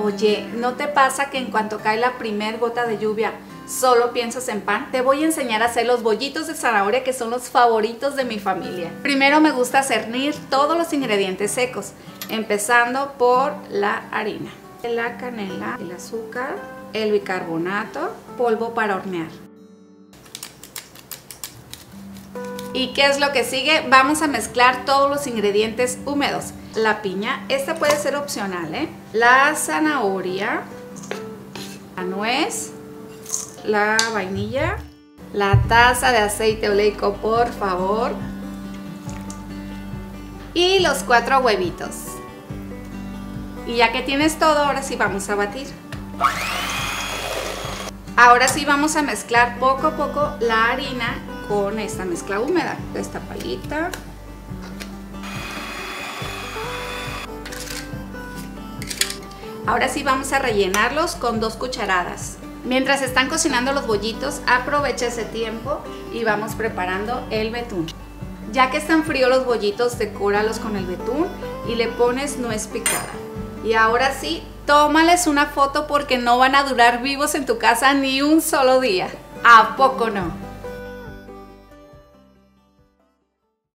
Oye, ¿no te pasa que en cuanto cae la primer gota de lluvia solo piensas en pan? Te voy a enseñar a hacer los bollitos de zanahoria, que son los favoritos de mi familia. Primero me gusta cernir todos los ingredientes secos, empezando por la harina, la canela, el azúcar, el bicarbonato, polvo para hornear. ¿Y qué es lo que sigue? Vamos a mezclar todos los ingredientes húmedos. La piña, esta puede ser opcional, ¿eh? La zanahoria, la nuez, la vainilla, la taza de aceite oleico, por favor, y los 4 huevitos. Y ya que tienes todo, ahora sí vamos a batir. Ahora sí vamos a mezclar poco a poco la harina con esta mezcla húmeda, esta palita. Ahora sí vamos a rellenarlos con 2 cucharadas. Mientras están cocinando los bollitos, aprovecha ese tiempo y vamos preparando el betún. Ya que están fríos los bollitos, decóralos con el betún y le pones nuez picada. Y ahora sí, tómales una foto porque no van a durar vivos en tu casa ni un solo día. ¿A poco no?